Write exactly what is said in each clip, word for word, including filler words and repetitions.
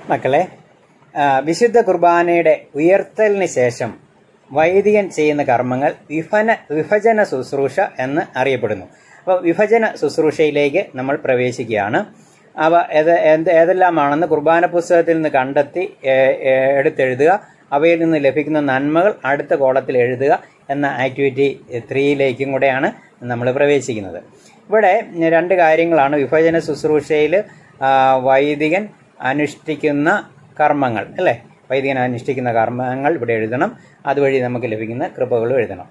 മക്കളെ, വിശുദ്ധ കുർബാനയുടെ ഉയർത്തലിന് ശേഷം വൈദികൻ ചെയ്യുന്ന കർമ്മങ്ങൾ വിഭന വിഭജന ശുശ്രൂഷ എന്ന് അറിയപ്പെടുന്നു. അപ്പോൾ വിഭജന ശുശ്രൂഷയിലേക്ക് നമ്മൾ പ്രവേശിക്കുകയാണ്. അവ ഏത് എന്ത് ഏതെല്ലാമാണെന്ന് കുർബാന പുസ്തകത്തിൽ നിന്ന് കണ്ടെത്തി എടുത്തെഴുതുക. അവയിൽ നിന്ന് ലഭിക്കുന്ന നന്മകൾ അടുത്ത കോളത്തിൽ എഴുതുക എന്ന ആക്ടിവിറ്റി ത്രീയിലേക്കും കൂടെയാണ് നമ്മൾ പ്രവേശിക്കുന്നത്. ഇവിടെ രണ്ട് കാര്യങ്ങളാണ് വിഭജന ശുശ്രൂഷയിൽ വൈദികൻ അനുഷ്ഠിക്കുന്ന കർമ്മങ്ങൾ, അല്ലേ? വൈദികൻ അനുഷ്ഠിക്കുന്ന കർമ്മങ്ങൾ ഇവിടെ എഴുതണം. അതുവഴി നമുക്ക് ലഭിക്കുന്ന കൃപകളും എഴുതണം.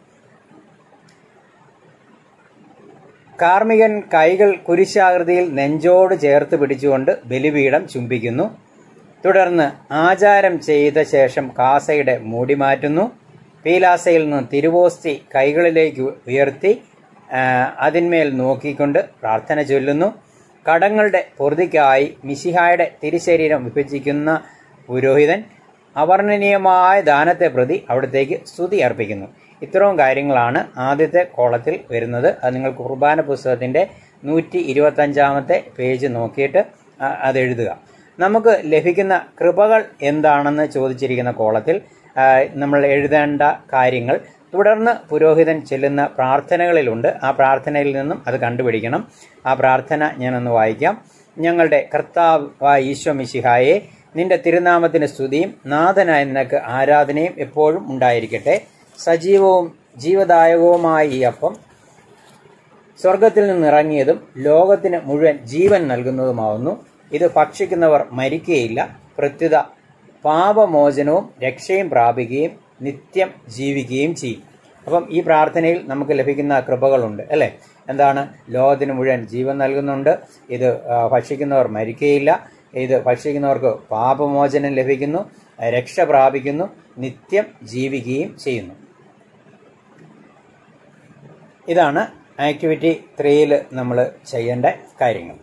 കാർമികൻ കൈകൾ കുരിശാകൃതിയിൽ നെഞ്ചോട് ചേർത്ത് പിടിച്ചുകൊണ്ട് ബലിപീഠം ചുംബിക്കുന്നു. തുടർന്ന് ആചാരം ചെയ്ത ശേഷം കാസയുടെ മൂടി മാറ്റുന്നു. പീലാസയിൽ നിന്ന് തിരുവോസ്തി കൈകളിലേക്ക് ഉയർത്തി അതിന്മേൽ നോക്കിക്കൊണ്ട് പ്രാർത്ഥന ചൊല്ലുന്നു. കടങ്ങളുടെ പൊറുതിക്കായി മിശിഹായുടെ തിരുശരീരം വിഭജിക്കുന്ന പുരോഹിതൻ അവർണ്ണനീയമായ ദാനത്തെ പ്രതി അവിടത്തേക്ക് സ്തുതി അർപ്പിക്കുന്നു. ഇത്രയും കാര്യങ്ങളാണ് ആദ്യത്തെ കോളത്തിൽ വരുന്നത്. അത് നിങ്ങൾ കുർബാന പുസ്തകത്തിൻ്റെ നൂറ്റി ഇരുപത്തഞ്ചാമത്തെ പേജ് നോക്കിയിട്ട് അതെഴുതുക. നമുക്ക് ലഭിക്കുന്ന കൃപകൾ എന്താണെന്ന് ചോദിച്ചിരിക്കുന്ന കോളത്തിൽ നമ്മൾ എഴുതേണ്ട കാര്യങ്ങൾ തുടർന്ന് പുരോഹിതൻ ചെല്ലുന്ന പ്രാർത്ഥനകളിലുണ്ട്. ആ പ്രാർത്ഥനയിൽ നിന്നും അത് കണ്ടുപിടിക്കണം. ആ പ്രാർത്ഥന ഞാനൊന്ന് വായിക്കാം. ഞങ്ങളുടെ കർത്താവായ ഈശോ മിശിഹായെ, നിന്റെ തിരുനാമത്തിന് സ്തുതിയും നാഥനായ നിനക്ക് ആരാധനയും എപ്പോഴും ഉണ്ടായിരിക്കട്ടെ. സജീവവും ജീവദായകവുമായ ഈ അപ്പം സ്വർഗത്തിൽ നിന്നിറങ്ങിയതും ലോകത്തിന് മുഴുവൻ ജീവൻ നൽകുന്നതുമാവുന്നു. ഇത് ഭക്ഷിക്കുന്നവർ മരിക്കുകയില്ല, പ്രത്യുത പാപമോചനവും രക്ഷയും പ്രാപിക്കുകയും നിത്യം ജീവിക്കുകയും ചെയ്യും. അപ്പം ഈ പ്രാർത്ഥനയിൽ നമുക്ക് ലഭിക്കുന്ന കൃപകളുണ്ട്, അല്ലേ? എന്താണ്? ലോകത്തിന് മുഴുവൻ ജീവൻ നൽകുന്നുണ്ട്. ഇത് ഭക്ഷിക്കുന്നവർ മരിക്കുകയില്ല. ഇത് ഭക്ഷിക്കുന്നവർക്ക് പാപമോചനം ലഭിക്കുന്നു, രക്ഷ പ്രാപിക്കുന്നു, നിത്യം ജീവിക്കുകയും ചെയ്യുന്നു. ഇതാണ് ആക്ടിവിറ്റി ത്രീയിൽ നമ്മൾ ചെയ്യേണ്ട കാര്യങ്ങൾ.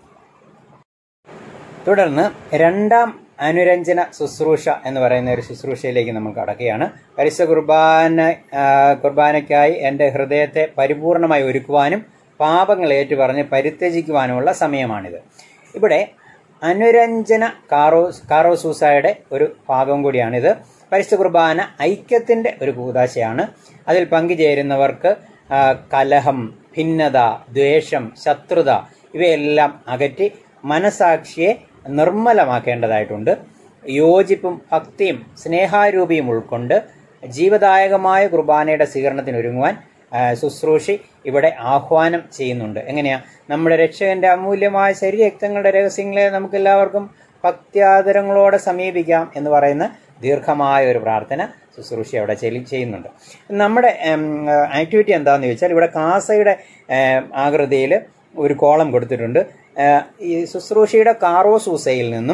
തുടർന്ന് രണ്ടാം അനുരഞ്ജന ശുശ്രൂഷ എന്ന് പറയുന്ന ഒരു ശുശ്രൂഷയിലേക്ക് നമ്മൾ കടക്കുകയാണ്. പരിശുദ്ധ കുർബാന കുർബാനയ്ക്കായി എൻ്റെ ഹൃദയത്തെ പരിപൂർണമായി ഒരുക്കുവാനും പാപങ്ങൾ ഏറ്റുപറഞ്ഞ് പരിത്യജിക്കുവാനുമുള്ള സമയമാണിത്. ഇവിടെ അനുരഞ്ജന കാറോ കാറോസൂസയുടെ ഒരു ഭാഗം കൂടിയാണിത്. പരിശുദ്ധ കുർബാന ഐക്യത്തിൻ്റെ ഒരു കൂദാശയാണ്. അതിൽ പങ്കുചേരുന്നവർക്ക് കലഹം, ഭിന്നത, ദ്വേഷം, ശത്രുത ഇവയെല്ലാം അകറ്റി മനസാക്ഷിയെ നിർമ്മലമാക്കേണ്ടതായിട്ടുണ്ട്. യോജിപ്പും ഭക്തിയും സ്നേഹാരൂപിയും ഉൾക്കൊണ്ട് ജീവദായകമായ കുർബാനയുടെ സ്വീകരണത്തിനൊരുങ്ങുവാൻ ശുശ്രൂഷി ഇവിടെ ആഹ്വാനം ചെയ്യുന്നുണ്ട്. എങ്ങനെയാ? നമ്മുടെ രക്ഷകന്റെ അമൂല്യമായ ശരീരരക്തങ്ങളുടെ രഹസ്യങ്ങളെ നമുക്കെല്ലാവർക്കും ഭക്ത്യാദരങ്ങളോടെ സമീപിക്കാം എന്ന് പറയുന്ന ദീർഘമായ ഒരു പ്രാർത്ഥന ശുശ്രൂഷ അവിടെ ചെയ്യുന്നുണ്ട്. നമ്മുടെ ആക്ടിവിറ്റി എന്താണെന്ന് ചോദിച്ചാൽ, ഇവിടെ കാസയുടെ ആകൃതിയിൽ ഒരു കോളം കൊടുത്തിട്ടുണ്ട്. ഈ ശുശ്രൂഷയുടെ കാറോസൂസയിൽ നിന്നും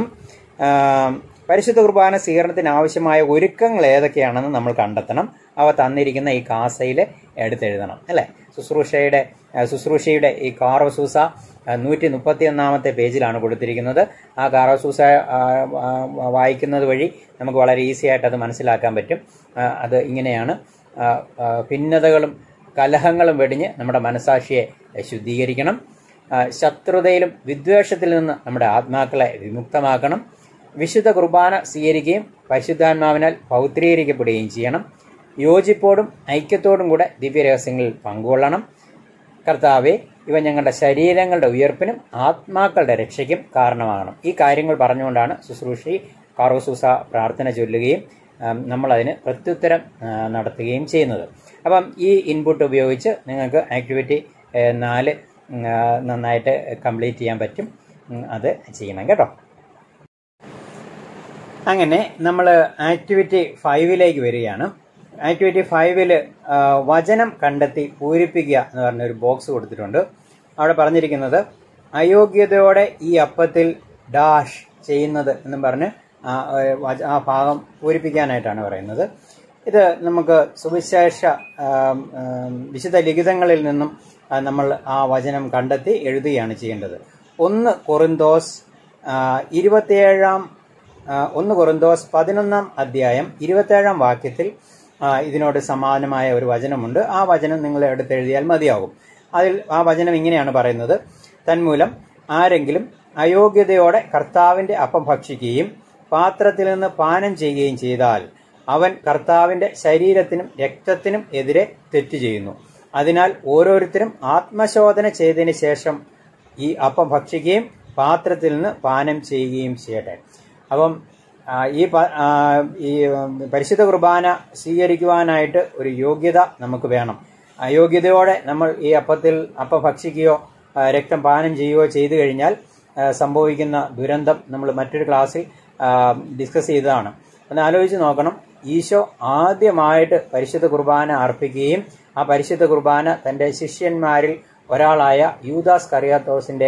പരിശുദ്ധ കുർബാന സ്വീകരണത്തിന് ആവശ്യമായ ഒരുക്കങ്ങൾ ഏതൊക്കെയാണെന്ന് നമ്മൾ കണ്ടെത്തണം. അവ തന്നിരിക്കുന്ന ഈ കാസയിൽ എടുത്തെഴുതണം, അല്ലേ? ശുശ്രൂഷയുടെ ശുശ്രൂഷയുടെ ഈ കാറോസൂസ നൂറ്റി മുപ്പത്തി ഒന്നാമത്തെ പേജിലാണ് കൊടുത്തിരിക്കുന്നത്. ആ കാറോസൂസ വായിക്കുന്നത് വഴി നമുക്ക് വളരെ ഈസി ആയിട്ട് അത് മനസ്സിലാക്കാൻ പറ്റും. അത് ഇങ്ങനെയാണ്: ഭിന്നതകളും കലഹങ്ങളും വെടിഞ്ഞ് നമ്മുടെ മനസാക്ഷിയെ ശുദ്ധീകരിക്കണം. ശത്രുതയിലും വിദ്വേഷത്തിൽ നിന്ന് നമ്മുടെ ആത്മാക്കളെ വിമുക്തമാക്കണം. വിശുദ്ധ കുർബാന സ്വീകരിക്കുകയും പരിശുദ്ധാത്മാവിനാൽ പൗത്രീകരിക്കപ്പെടുകയും ചെയ്യണം. യോജിപ്പോടും ഐക്യത്തോടും കൂടെ ദിവ്യരഹസ്യങ്ങളിൽ പങ്കുകൊള്ളണം. കർത്താവെ, ഇവ ഞങ്ങളുടെ ശരീരങ്ങളുടെ ഉയർപ്പിനും ആത്മാക്കളുടെ രക്ഷയ്ക്കും കാരണമാകണം. ഈ കാര്യങ്ങൾ പറഞ്ഞുകൊണ്ടാണ് ശുശ്രൂഷി കാറോസൂസ പ്രാർത്ഥന ചൊല്ലുകയും നമ്മളതിന് പ്രത്യുത്തരം നടത്തുകയും ചെയ്യുന്നത്. അപ്പം ഈ ഇൻപുട്ട് ഉപയോഗിച്ച് നിങ്ങൾക്ക് ആക്ടിവിറ്റി നാല് നന്നായിട്ട് കംപ്ലീറ്റ് ചെയ്യാൻ പറ്റും. അത് ചെയ്യണം കേട്ടോ. അങ്ങനെ നമ്മൾ ആക്ടിവിറ്റി ഫൈവിലേക്ക് വരികയാണ്. ആക്ടിവിറ്റി ഫൈവില് വചനം കണ്ടെത്തി പൂരിപ്പിക്കുക എന്ന് പറഞ്ഞൊരു ബോക്സ് കൊടുത്തിട്ടുണ്ട്. അവിടെ പറഞ്ഞിരിക്കുന്നത് അയോഗ്യതയോടെ ഈ അപ്പത്തിൽ ഡാഷ് ചെയ്യുന്നത് എന്നും പറഞ്ഞ് ആ ഭാഗം പൂരിപ്പിക്കാനായിട്ടാണ് പറയുന്നത്. ഇത് നമുക്ക് സുവിശേഷ വിശുദ്ധ ലിഖിതങ്ങളിൽ നിന്നും നമ്മൾ ആ വചനം കണ്ടെത്തി എഴുതുകയാണ് ചെയ്യേണ്ടത്. ഒന്ന് കൊറിന്തോസ് ഇരുപത്തിയേഴാം ഒന്ന് കൊറിന്തോസ് പതിനൊന്നാം അധ്യായം ഇരുപത്തേഴാം വാക്യത്തിൽ ഇതിനോട് സമാനമായ ഒരു വചനമുണ്ട്. ആ വചനം നിങ്ങൾ എടുത്തെഴുതിയാൽ മതിയാകും. അതിൽ ആ വചനം ഇങ്ങനെയാണ് പറയുന്നത്: തന്മൂലം ആരെങ്കിലും അയോഗ്യതയോടെ കർത്താവിന്റെ അപ്പം ഭക്ഷിക്കുകയും പാത്രത്തിൽ നിന്ന് പാനം ചെയ്യുകയും ചെയ്താൽ അവൻ കർത്താവിന്റെ ശരീരത്തിനും രക്തത്തിനും എതിരെ തെറ്റ് ചെയ്യുന്നു. അതിനാൽ ഓരോരുത്തരും ആത്മശോധന ചെയ്തതിന് ശേഷം ഈ അപ്പം ഭക്ഷിക്കുകയും പാത്രത്തിൽ നിന്ന് പാനം ചെയ്യുകയും ചെയ്യട്ടെ. അപ്പം ഈ ഈ പരിശുദ്ധ കുർബാന സ്വീകരിക്കുവാനായിട്ട് ഒരു യോഗ്യത നമുക്ക് വേണം. അയോഗ്യതയോടെ നമ്മൾ ഈ അപ്പത്തിൽ അപ്പം ഭക്ഷിക്കുകയോ രക്തം പാനം ചെയ്യുകയോ ചെയ്തു കഴിഞ്ഞാൽ സംഭവിക്കുന്ന ദുരന്തം നമ്മൾ മറ്റൊരു ക്ലാസ്സിൽ ഡിസ്കസ് ചെയ്തതാണ്. ഒന്ന് ആലോചിച്ച് നോക്കണം. ഈശോ ആദ്യമായിട്ട് പരിശുദ്ധ കുർബാന അർപ്പിക്കുകയും ആ പരിശുദ്ധ കുർബാന തന്റെ ശിഷ്യന്മാരിൽ ഒരാളായ യൂദാസ് കറിയാത്തോസിന്റെ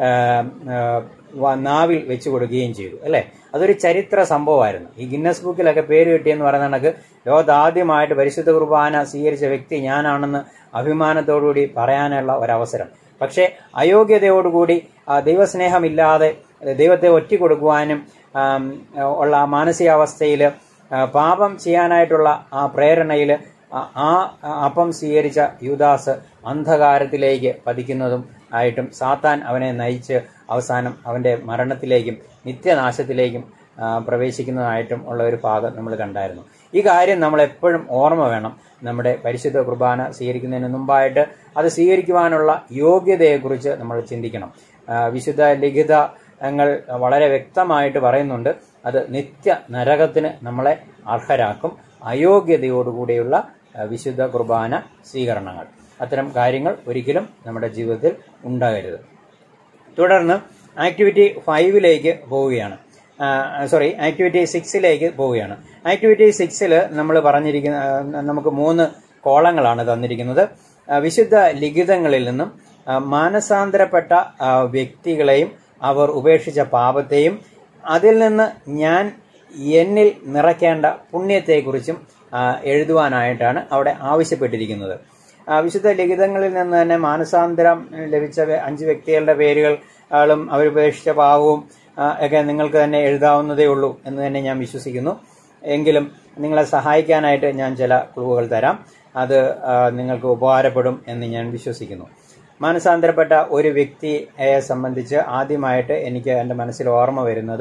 നാവിൽ വെച്ചു കൊടുക്കുകയും ചെയ്തു, അല്ലെ? അതൊരു ചരിത്ര സംഭവമായിരുന്നു. ഈ ഗിന്നസ് ബുക്കിലൊക്കെ പേര് കിട്ടിയെന്ന് പറയുന്ന കണക്ക് ലോകത്താദ്യമായിട്ട് പരിശുദ്ധ കുർബാന സ്വീകരിച്ച വ്യക്തി ഞാനാണെന്ന് അഭിമാനത്തോടുകൂടി പറയാനുള്ള ഒരവസരം. പക്ഷേ അയോഗ്യതയോടുകൂടി ദൈവസ്നേഹമില്ലാതെ ദൈവത്തെ ഒറ്റിക്കൊടുക്കുവാനും ഉള്ള മാനസികാവസ്ഥയിൽ പാപം ചെയ്യാനായിട്ടുള്ള ആ പ്രേരണയിൽ ആ അപ്പം സ്വീകരിച്ച യൂദാസ് അന്ധകാരത്തിലേക്ക് പതിക്കുന്നതും ആയിട്ടും സാത്താൻ അവനെ നയിച്ച് അവസാനം അവന്റെ മരണത്തിലേക്കും നിത്യനാശത്തിലേക്കും പ്രവേശിക്കുന്നതായിട്ടും ഉള്ള ഒരു ഭാഗം നമ്മൾ കണ്ടായിരുന്നു. ഈ കാര്യം നമ്മൾ എപ്പോഴും ഓർമ്മ വേണം. നമ്മുടെ പരിശുദ്ധ കുർബാന സ്വീകരിക്കുന്നതിന് മുമ്പായിട്ട് അത് സ്വീകരിക്കുവാനുള്ള യോഗ്യതയെക്കുറിച്ച് നമ്മൾ ചിന്തിക്കണം. വിശുദ്ധ ലിഖിതങ്ങൾ വളരെ വ്യക്തമായിട്ട് പറയുന്നുണ്ട്, അത് നിത്യ നരകത്തിന് നമ്മളെ അർഹരാക്കും. അയോഗ്യതയോടുകൂടിയുള്ള വിശുദ്ധ കുർബാന സ്വീകരണങ്ങൾ, അത്തരം കാര്യങ്ങൾ ഒരിക്കലും നമ്മുടെ ജീവിതത്തിൽ ഉണ്ടാകരുത്. തുടർന്ന് ആക്ടിവിറ്റി ഫൈവിലേക്ക് പോവുകയാണ്. സോറി ആക്ടിവിറ്റി സിക്സിലേക്ക് പോവുകയാണ്. ആക്ടിവിറ്റി സിക്സിൽ നമ്മൾ പറഞ്ഞിരിക്കുന്ന നമുക്ക് മൂന്ന് കോളങ്ങളാണ് തന്നിരിക്കുന്നത്. വിശുദ്ധ ലിഖിതങ്ങളിൽ നിന്നും മാനസാന്തരപ്പെട്ട വ്യക്തികളെയും അവർ ഉപേക്ഷിച്ച പാപത്തെയും അതിൽ നിന്ന് ഞാൻ എന്നിൽ നിറയ്ക്കേണ്ട പുണ്യത്തെക്കുറിച്ചും എഴുതുവാനായിട്ടാണ് അവിടെ ആവശ്യപ്പെട്ടിരിക്കുന്നത്. വിശുദ്ധ ലിഖിതങ്ങളിൽ നിന്ന് തന്നെ മാനസാന്തരം ലഭിച്ച അഞ്ച് വ്യക്തികളുടെ പേരുകളും അവരുപേക്ഷിച്ച പാവവും ഒക്കെ നിങ്ങൾക്ക് തന്നെ എഴുതാവുന്നതേ ഉള്ളൂ എന്ന് തന്നെ ഞാൻ വിശ്വസിക്കുന്നു. എങ്കിലും നിങ്ങളെ സഹായിക്കാനായിട്ട് ഞാൻ ചില ക്ലൂകൾ തരാം. അത് നിങ്ങൾക്ക് ഉപകാരപ്പെടും എന്ന് ഞാൻ വിശ്വസിക്കുന്നു. മാനസാന്തരപ്പെട്ട ഒരു വ്യക്തിയെ സംബന്ധിച്ച് ആദ്യമായിട്ട് എനിക്ക് എൻ്റെ മനസ്സിൽ ഓർമ്മ വരുന്നത്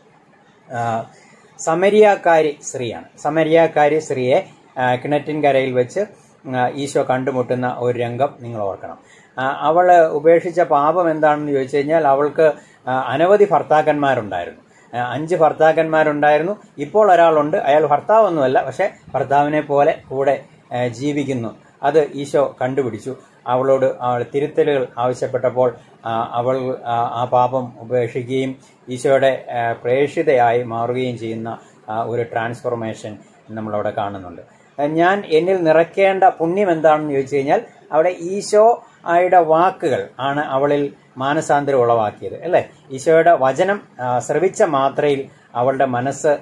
സമരിയാക്കാരി സ്ത്രീയാണ്. സമരിയാക്കാരി സ്ത്രീയെ കിണറ്റിൻകരയിൽ വെച്ച് ഈശോ കണ്ടുമുട്ടുന്ന ഒരു രംഗം നിങ്ങൾ ഓർക്കണം. അവള് ഉപേക്ഷിച്ച പാപം എന്താണെന്ന് ചോദിച്ചു കഴിഞ്ഞാൽ അവൾക്ക് അനവധി ഭർത്താക്കന്മാരുണ്ടായിരുന്നു. അഞ്ച് ഭർത്താക്കന്മാരുണ്ടായിരുന്നു. ഇപ്പോൾ ഒരാളുണ്ട്, അയാൾ ഭർത്താവൊന്നുമല്ല, പക്ഷെ ഭർത്താവിനെ പോലെ കൂടെ ജീവിക്കുന്നു. അത് ഈശോ കണ്ടുപിടിച്ചു. അവളോട് അവൾ തിരുത്തലുകൾ ആവശ്യപ്പെട്ടപ്പോൾ അവൾ ആ പാപം ഉപേക്ഷിക്കുകയും ഈശോയുടെ പ്രേക്ഷിതയായി മാറുകയും ചെയ്യുന്ന ഒരു ട്രാൻസ്ഫോർമേഷൻ നമ്മളവിടെ കാണുന്നുണ്ട്. ഞാൻ എന്നിൽ നിറയ്ക്കേണ്ട പുണ്യം എന്താണെന്ന് ചോദിച്ചു കഴിഞ്ഞാൽ അവിടെ ഈശോ ആയുടെ വാക്കുകൾ ആണ് അവളിൽ മാനസാന്തരം ഉളവാക്കിയത്, അല്ലെ? ഈശോയുടെ വചനം ശ്രവിച്ച മാത്രയിൽ അവളുടെ മനസ്സ്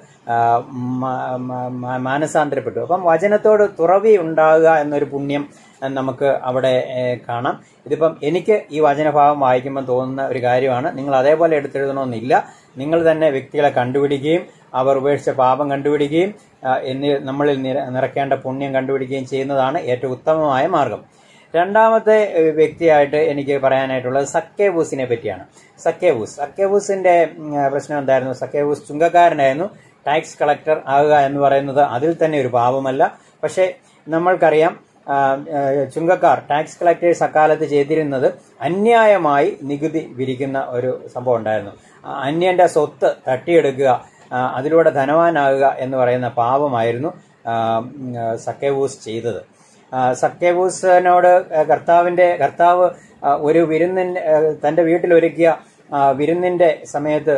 മാനസാന്തരപ്പെട്ടു. അപ്പം വചനത്തോട് തുറവി ഉണ്ടാകുക എന്നൊരു പുണ്യം നമുക്ക് അവിടെ കാണാം. ഇതിപ്പം എനിക്ക് ഈ വചനഭാഗം വായിക്കുമ്പോൾ തോന്നുന്ന ഒരു കാര്യമാണ്. നിങ്ങൾ അതേപോലെ എടുത്തെഴുതണമെന്നില്ല. നിങ്ങൾ തന്നെ വ്യക്തികളെ കണ്ടുപിടിക്കുകയും അവർ ഉപേക്ഷിച്ച പാപം കണ്ടുപിടിക്കുകയും എന്നി നമ്മളിൽ നിറയ്ക്കേണ്ട പുണ്യം കണ്ടുപിടിക്കുകയും ചെയ്യുന്നതാണ് ഏറ്റവും ഉത്തമമായ മാർഗം. രണ്ടാമത്തെ വ്യക്തിയായിട്ട് എനിക്ക് പറയാനായിട്ടുള്ളത് സക്കേവൂസിനെ പറ്റിയാണ്. സക്കേവൂസ് സക്കേവൂസിന്റെ പ്രശ്നം എന്തായിരുന്നു? സക്കേവൂസ് ചുങ്കക്കാരനായിരുന്നു. ടാക്സ് കളക്ടർ ആകുക എന്ന് പറയുന്നത് അതിൽ തന്നെ ഒരു പാപമല്ല. പക്ഷെ നമ്മൾക്കറിയാം, ചുങ്കക്കാർ ടാക്സ് കളക്ടേഴ്സ് അക്കാലത്ത് ചെയ്തിരുന്നത് അന്യായമായി നികുതി വിരിക്കുന്ന ഒരു സംഭവം ഉണ്ടായിരുന്നു. അന്യന്റെ സ്വത്ത് തട്ടിയെടുക്കുക, അതിലൂടെ ധനവാനാകുക എന്ന് പറയുന്ന പാപമായിരുന്നു സക്കേവൂസ് ചെയ്തത്. സക്കേവൂസിനോട് കർത്താവിന്റെ കർത്താവ് ഒരു വിരുന്നിന്റെ തന്റെ വീട്ടിലൊരുക്കിയ വിരുന്നിന്റെ സമയത്ത്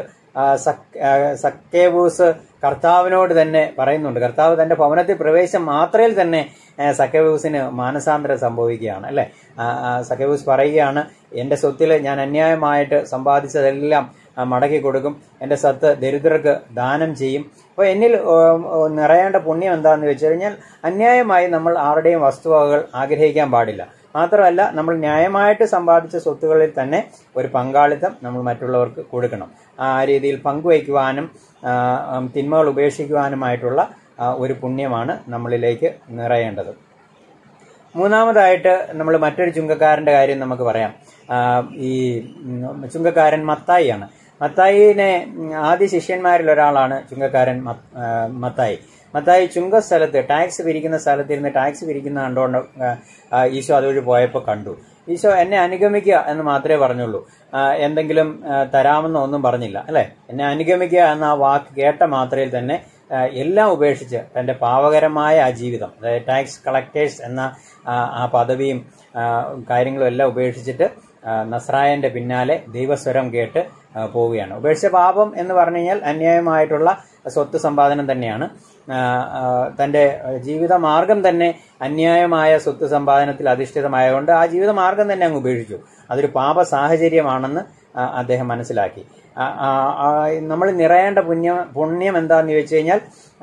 സക്കേവൂസ് കർത്താവിനോട് തന്നെ പറയുന്നുണ്ട്. കർത്താവ് തന്റെ ഭവനത്തിൽ പ്രവേശം മാത്രയിൽ തന്നെ സക്കേവൂസിന് മാനസാന്തരം സംഭവിക്കുകയാണ്, അല്ലെ? സക്കേവൂസ് പറയുകയാണ്, എന്റെ സ്വത്തിൽ ഞാൻ അന്യായമായിട്ട് സമ്പാദിച്ചതെല്ലാം മടക്കി കൊടുക്കും, എന്റെ സത്ത് ദരിദ്രർക്ക് ദാനം ചെയ്യും. അപ്പോൾ എന്നിൽ നിറയേണ്ട പുണ്യം എന്താണെന്ന് വെച്ച് കഴിഞ്ഞാൽ അന്യായമായി നമ്മൾ ആരുടെയും വസ്തുവകകൾ ആഗ്രഹിക്കാൻ പാടില്ല. മാത്രമല്ല, നമ്മൾ ന്യായമായിട്ട് സമ്പാദിച്ച സ്വത്തുകളിൽ തന്നെ ഒരു പങ്കാളിത്തം നമ്മൾ മറ്റുള്ളവർക്ക് കൊടുക്കണം. ആ രീതിയിൽ പങ്കുവയ്ക്കുവാനും തിന്മകൾ ഉപേക്ഷിക്കുവാനുമായിട്ടുള്ള ഒരു പുണ്യമാണ് നമ്മളിലേക്ക് നിറയേണ്ടത്. മൂന്നാമതായിട്ട് നമ്മൾ മറ്റൊരു ചുങ്കക്കാരന്റെ കാര്യം നമുക്ക് പറയാം. ഈ ചുങ്കക്കാരൻ മത്തായിയാണ്. മത്തായിനെ ആദ്യ ശിഷ്യന്മാരിൽ ഒരാളാണ് ചുങ്കക്കാരൻ മത്തായി. മത്തായി ചുങ്കസ്ഥലത്ത് ടാക്സ് പിരിക്കുന്ന സ്ഥലത്തിരുന്ന് ടാക്സ് പിരിക്കുന്ന കണ്ടുകൊണ്ട് ഈശോ അതുവഴി പോയപ്പോൾ കണ്ടു. ഈശോ എന്നെ അനുഗമിക്കുക എന്ന് മാത്രമേ പറഞ്ഞുള്ളൂ, എന്തെങ്കിലും തരാമെന്നോ ഒന്നും പറഞ്ഞില്ല അല്ലെ. എന്നെ അനുഗമിക്കുക എന്ന ആ വാക്ക് കേട്ട മാത്രയിൽ തന്നെ എല്ലാം ഉപേക്ഷിച്ച് തന്റെ പാവകരമായ ആ ജീവിതം, അതായത് ടാക്സ് കളക്ടേഴ്സ് എന്ന ആ പദവിയും കാര്യങ്ങളും എല്ലാം ഉപേക്ഷിച്ചിട്ട് നസ്രായന്റെ പിന്നാലെ ദൈവസ്വരം കേട്ട് പോവുകയാണ്. ഉപേക്ഷിച്ച പാപം എന്ന് പറഞ്ഞു കഴിഞ്ഞാൽ അന്യായമായിട്ടുള്ള സ്വത്ത് സമ്പാദനം തന്നെയാണ്. തന്റെ ജീവിത മാർഗം തന്നെ അന്യായമായ സ്വത്ത് സമ്പാദനത്തിൽ അധിഷ്ഠിതമായതുകൊണ്ട് ആ ജീവിത മാർഗം തന്നെ അങ്ങ് ഉപേക്ഷിച്ചു. അതൊരു പാപ സാഹചര്യമാണെന്ന് അദ്ദേഹം മനസ്സിലാക്കി. നമ്മൾ നിറയേണ്ട പുണ്യം പുണ്യം എന്താന്ന് ചോദിച്ചു കഴിഞ്ഞാൽ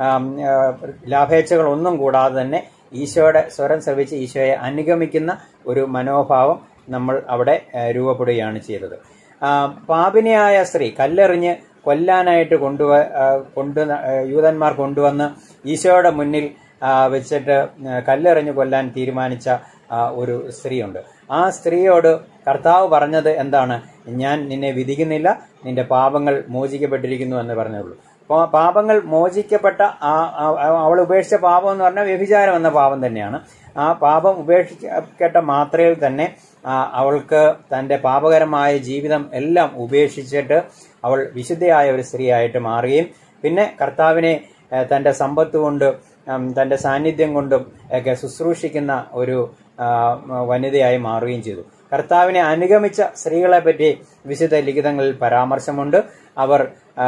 ലാഭേച്ഛകൾ ഒന്നും കൂടാതെ തന്നെ ഈശോയുടെ സ്വരം ശ്രവിച്ച് ഈശോയെ അനുഗമിക്കുന്ന ഒരു മനോഭാവം നമ്മൾ അവിടെ രൂപപ്പെടുകയാണ് ചെയ്തത്. പാപിനിയായ സ്ത്രീ കല്ലെറിഞ്ഞ് കൊല്ലാനായിട്ട് കൊണ്ടുവ കൊണ്ടു യൂതന്മാർ കൊണ്ടുവന്ന് ഈശോയുടെ മുന്നിൽ വെച്ചിട്ട് കല്ലെറിഞ്ഞ് കൊല്ലാൻ തീരുമാനിച്ച ഒരു സ്ത്രീയുണ്ട്. ആ സ്ത്രീയോട് കർത്താവ് പറഞ്ഞത് എന്താണ്? ഞാൻ നിന്നെ വിധിക്കുന്നില്ല, നിന്റെ പാപങ്ങൾ മോചിക്കപ്പെട്ടിരിക്കുന്നു എന്ന് പറഞ്ഞുള്ളൂ. അപ്പോൾ പാപങ്ങൾ മോചിക്കപ്പെട്ട ആ അവൾ ഉപേക്ഷിച്ച പാപം എന്ന് പറഞ്ഞാൽ വ്യഭിചാരം എന്ന പാപം തന്നെയാണ്. ആ പാപം ഉപേക്ഷിക്കപ്പെട്ട മാത്രയിൽ തന്നെ അവൾക്ക് തന്റെ പാപകരമായ ജീവിതം എല്ലാം ഉപേക്ഷിച്ചിട്ട് അവൾ വിശുദ്ധയായ ഒരു സ്ത്രീയായിട്ട് മാറുകയും പിന്നെ കർത്താവിനെ തന്റെ സമ്പത്ത് കൊണ്ടും തന്റെ സാന്നിധ്യം കൊണ്ടും ഒക്കെ ശുശ്രൂഷിക്കുന്ന ഒരു വനിതയായി മാറുകയും ചെയ്തു. കർത്താവിനെ അനുഗമിച്ച സ്ത്രീകളെ പറ്റി വിശുദ്ധ ലിഖിതങ്ങളിൽ പരാമർശമുണ്ട്. അവർ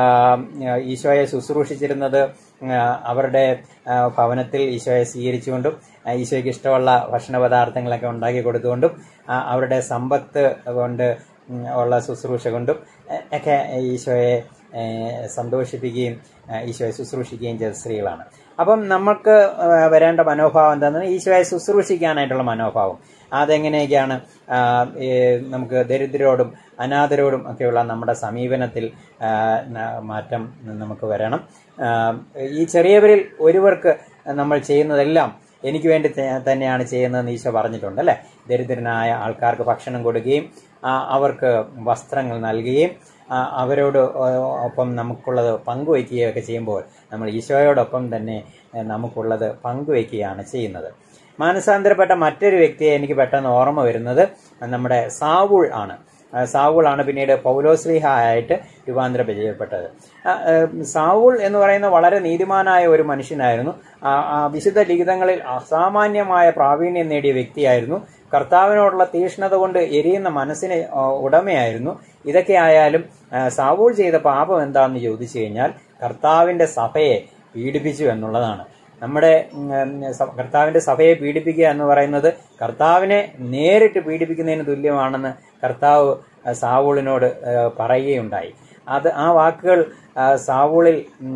ഈശോയെ ശുശ്രൂഷിച്ചിരുന്നത് അവരുടെ ഭവനത്തിൽ ഈശോയെ സ്വീകരിച്ചുകൊണ്ടും ഈശോയ്ക്ക് ഇഷ്ടമുള്ള ഭക്ഷണ പദാർത്ഥങ്ങളൊക്കെ ഉണ്ടാക്കി കൊടുത്തുകൊണ്ടും അവരുടെ സമ്പത്ത് കൊണ്ട് ഉള്ള ശുശ്രൂഷ കൊണ്ടും ഒക്കെ ഈശോയെ സന്തോഷിപ്പിക്കുകയും ഈശോയെ ശുശ്രൂഷിക്കുകയും ചെയ്ത സ്ത്രീകളാണ്. അപ്പം നമുക്ക് വരേണ്ട മനോഭാവം എന്താണെന്ന് ഈശോയെ ശുശ്രൂഷിക്കാനായിട്ടുള്ള മനോഭാവം അതെങ്ങനെയൊക്കെയാണ് നമുക്ക് ദരിദ്രരോടും അനാഥരോടും ഒക്കെയുള്ള നമ്മുടെ സമീപനത്തിൽ മാറ്റം നമുക്ക് വരണം. ഈ ചെറിയവരിൽ ഒരുവർക്ക് നമ്മൾ ചെയ്യുന്നതെല്ലാം എനിക്ക് വേണ്ടി തന്നെയാണ് ചെയ്യുന്നതെന്ന് ഈശോ പറഞ്ഞിട്ടുണ്ട് അല്ലെ. ദരിദ്രനായ ആൾക്കാർക്ക് ഭക്ഷണം കൊടുക്കുകയും അവർക്ക് വസ്ത്രങ്ങൾ നൽകുകയും അവരോട് ഒപ്പം നമുക്കുള്ളത് പങ്കുവയ്ക്കുകയും ഒക്കെ ചെയ്യുമ്പോൾ നമ്മൾ ഈശോയോടൊപ്പം തന്നെ നമുക്കുള്ളത് പങ്കുവയ്ക്കുകയാണ് ചെയ്യുന്നത്. മാനസാന്തരപ്പെട്ട മറ്റൊരു വ്യക്തിയെ എനിക്ക് പെട്ടെന്ന് ഓർമ്മ വരുന്നത് നമ്മുടെ സാവൂൾ ആണ്. സാവൂൾ ആണ് പിന്നീട് പൗലോസ്ലീഹ ആയിട്ട് രൂപാന്തരം ചെയ്യപ്പെട്ടത്. സാവൂൾ എന്ന് പറയുന്ന വളരെ നീതിമാനായ ഒരു മനുഷ്യനായിരുന്നു. വിശുദ്ധ ലിഖിതങ്ങളിൽ അസാമാന്യമായ പ്രാവീണ്യം നേടിയ വ്യക്തിയായിരുന്നു. കർത്താവിനോടുള്ള തീഷ്ണത കൊണ്ട് എരിയുന്ന മനസ്സിന് ഉടമയായിരുന്നു. ഇതൊക്കെ ആയാലും സാവൂൾ ചെയ്ത പാപം എന്താണെന്ന് ചോദിച്ചു കഴിഞ്ഞാൽ കർത്താവിന്റെ സഭയെ പീഡിപ്പിച്ചു എന്നുള്ളതാണ്. നമ്മുടെ കർത്താവിന്റെ സഭയെ പീഡിപ്പിക്കുക എന്ന് പറയുന്നത് കർത്താവിനെ നേരിട്ട് പീഡിപ്പിക്കുന്നതിന് തുല്യമാണെന്ന് കർത്താവ് സാവൂളിനോട് പറയുകയുണ്ടായി. അത് ആ വാക്കുകൾ സാവൂളിൽ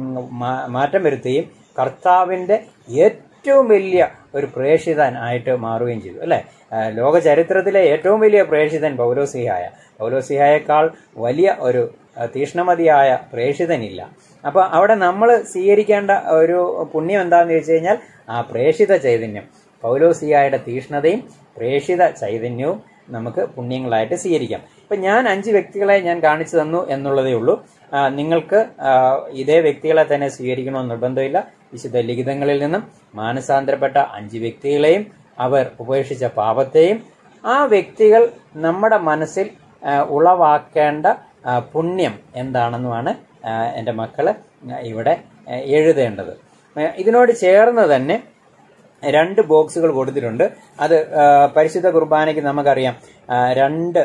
മാറ്റം വരുത്തുകയും കർത്താവിന്റെ ഏറ്റവും വലിയ ഒരു പ്രേഷിതൻ ആയിട്ട് മാറുകയും ചെയ്തു അല്ലെ. ലോക ചരിത്രത്തിലെ ഏറ്റവും വലിയ പ്രേഷിതൻ പൗലോസ്ലീഹായ പൗലോസ്ലീഹായേക്കാൾ വലിയ ഒരു തീഷ്ണമതിയായ പ്രേഷിതനില്ല. അപ്പൊ അവിടെ നമ്മൾ സ്വീകരിക്കേണ്ട ഒരു പുണ്യം എന്താണെന്ന് ചോദിച്ചു കഴിഞ്ഞാൽ ആ പ്രേഷിത ചൈതന്യം, പൗലോസ്ലീഹായുടെ തീഷ്ണതയും പ്രേഷിത ചൈതന്യവും നമുക്ക് പുണ്യങ്ങളായിട്ട് സ്വീകരിക്കാം. ഇപ്പൊ ഞാൻ അഞ്ച് വ്യക്തികളെ ഞാൻ കാണിച്ചു തന്നു എന്നുള്ളതേ ഉള്ളൂ. നിങ്ങൾക്ക് ഇതേ വ്യക്തികളെ തന്നെ സ്വീകരിക്കണമെന്ന് നിർബന്ധമില്ല. വിശുദ്ധ ലിഖിതങ്ങളിൽ നിന്നും മാനസാന്തരപ്പെട്ട അഞ്ച് വ്യക്തികളെയും അവർ ഉപേക്ഷിച്ച പാപത്തെയും ആ വ്യക്തികൾ നമ്മുടെ മനസ്സിൽ ഉളവാക്കേണ്ട പുണ്യം എന്താണെന്നുമാണ് എൻ്റെ മക്കള് ഇവിടെ എഴുതേണ്ടത്. ഇതിനോട് ചേർന്ന് തന്നെ രണ്ട് ബോക്സുകൾ കൊടുത്തിട്ടുണ്ട്. അത് പരിശുദ്ധ കുർബാനയ്ക്ക് നമുക്കറിയാം രണ്ട്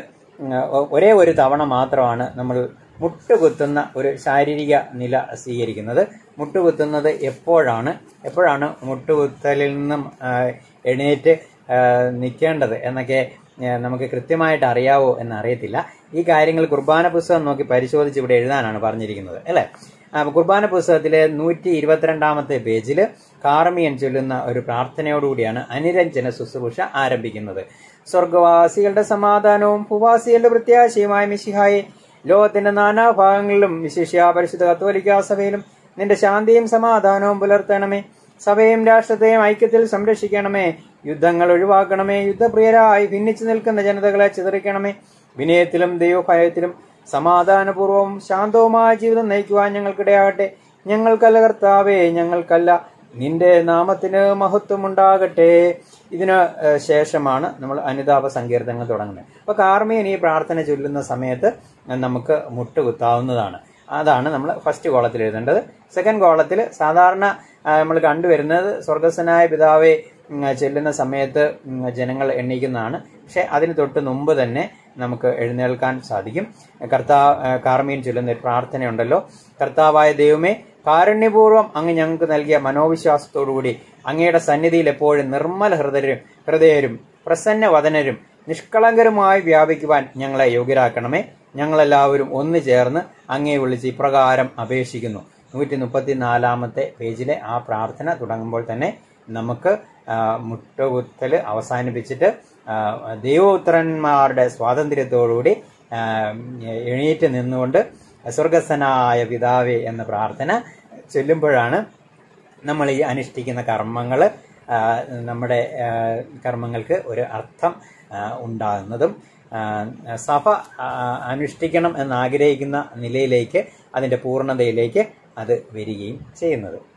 ഒരേ ഒരു തവണ മാത്രമാണ് നമ്മൾ മുട്ടുകുത്തുന്ന ഒരു ശാരീരിക നില സ്വീകരിക്കുന്നത്. മുട്ടുകുത്തുന്നത് എപ്പോഴാണ് എപ്പോഴാണ് മുട്ടുകുത്തലിൽ നിന്നും എണീറ്റ് നിൽക്കേണ്ടത് എന്നൊക്കെ നമുക്ക് കൃത്യമായിട്ട് അറിയാവോ എന്നറിയത്തില്ല. ഈ കാര്യങ്ങൾ കുർബാന പുസ്തകം നോക്കി പരിശോധിച്ച് ഇവിടെ എഴുതാനാണ് പറഞ്ഞിരിക്കുന്നത് അല്ലെ. കുർബാന പുസ്തകത്തിലെ നൂറ്റി ഇരുപത്തിരണ്ടാമത്തെ പേജില് കാർമിയൻ ചൊല്ലുന്ന ഒരു പ്രാർത്ഥനയോടുകൂടിയാണ് അനുരഞ്ജന ശുശ്രൂഷ ആരംഭിക്കുന്നത്. സ്വർഗവാസികളുടെ സമാധാനവും ഭൂവാസികളുടെ പ്രത്യാശയുമായ മിശിഹായെ, ലോകത്തിന്റെ നാനാഭാഗങ്ങളിലും വിശേഷ്യ പരിശുദ്ധ കത്തോലിക്കാ സഭയിലും നിന്റെ ശാന്തിയും സമാധാനവും പുലർത്തണമേ. സഭയും രാഷ്ട്രത്തെയും ഐക്യത്തിൽ സംരക്ഷിക്കണമേ. യുദ്ധങ്ങൾ ഒഴിവാക്കണമേ. യുദ്ധപ്രിയരായി ഭിന്നിച്ചു നിൽക്കുന്ന ജനതകളെ ചിതറിക്കണമേ. വിനയത്തിലും ദൈവഭയത്തിലും സമാധാനപൂർവ്വവും ശാന്തവുമായ ജീവിതം നയിക്കുവാൻ ഞങ്ങൾക്കിടയാകട്ടെ. ഞങ്ങൾക്കല്ല കർത്താവേ, ഞങ്ങൾക്കല്ല, നിന്റെ നാമത്തിന് മഹത്വം ഉണ്ടാകട്ടെ. ഇതിന് ശേഷമാണ് നമ്മൾ അനുതാപ സങ്കീർത്തനങ്ങൾ തുടങ്ങുന്നത്. അപ്പൊ കാർമികൻ ഈ പ്രാർത്ഥന ചൊല്ലുന്ന സമയത്ത് നമുക്ക് മുട്ടുകുത്താവുന്നതാണ്. അതാണ് നമ്മൾ ഫസ്റ്റ് കോളത്തിൽ എഴുതേണ്ടത്. സെക്കൻഡ് കോളത്തിൽ സാധാരണ നമ്മൾ കണ്ടുവരുന്നത് സ്വർഗസ്വനായ പിതാവെ ചെല്ലുന്ന സമയത്ത് ജനങ്ങൾ എണ്ണീക്കുന്നതാണ്. പക്ഷെ അതിന് തൊട്ട് മുമ്പ് തന്നെ നമുക്ക് എഴുന്നേൽക്കാൻ സാധിക്കും. കർത്താ കാർമീൻ ചൊല്ലുന്ന ഒരു പ്രാർത്ഥനയുണ്ടല്ലോ, കർത്താവായ ദൈവമേ, കാരുണ്യപൂർവ്വം അങ്ങ് ഞങ്ങൾക്ക് നൽകിയ മനോവിശ്വാസത്തോടുകൂടി അങ്ങയുടെ സന്നിധിയിൽ എപ്പോഴും നിർമ്മല ഹൃദയരും ഹൃദയരും പ്രസന്നവദനരും നിഷ്കളങ്കരുമായി വ്യാപിക്കുവാൻ ഞങ്ങളെ യോഗ്യരാക്കണമേ. ഞങ്ങളെല്ലാവരും ഒന്നു ചേർന്ന് അങ്ങയെ വിളിച്ച് ഇപ്രകാരം അപേക്ഷിക്കുന്നു. നൂറ്റി മുപ്പത്തിനാലാമത്തെ പേജിലെ ആ പ്രാർത്ഥന തുടങ്ങുമ്പോൾ തന്നെ നമുക്ക് മുട്ടുകുത്തൽ അവസാനിപ്പിച്ചിട്ട് ദൈവപുത്രന്മാരുടെ സ്വാതന്ത്ര്യത്തോടുകൂടി എണീറ്റ് നിന്നുകൊണ്ട് സ്വർഗസ്വനായ പിതാവേ എന്ന പ്രാർത്ഥന ചൊല്ലുമ്പോഴാണ് നമ്മൾ ഈ അനുഷ്ഠിക്കുന്ന കർമ്മങ്ങൾ നമ്മുടെ കർമ്മങ്ങൾക്ക് ഒരു അർത്ഥം ഉണ്ടാകുന്നതും സഭ അനുഷ്ഠിക്കണം എന്നാഗ്രഹിക്കുന്ന നിലയിലേക്ക്, അതിൻ്റെ പൂർണ്ണതയിലേക്ക് അത് വരികയും ചെയ്യുന്നത്.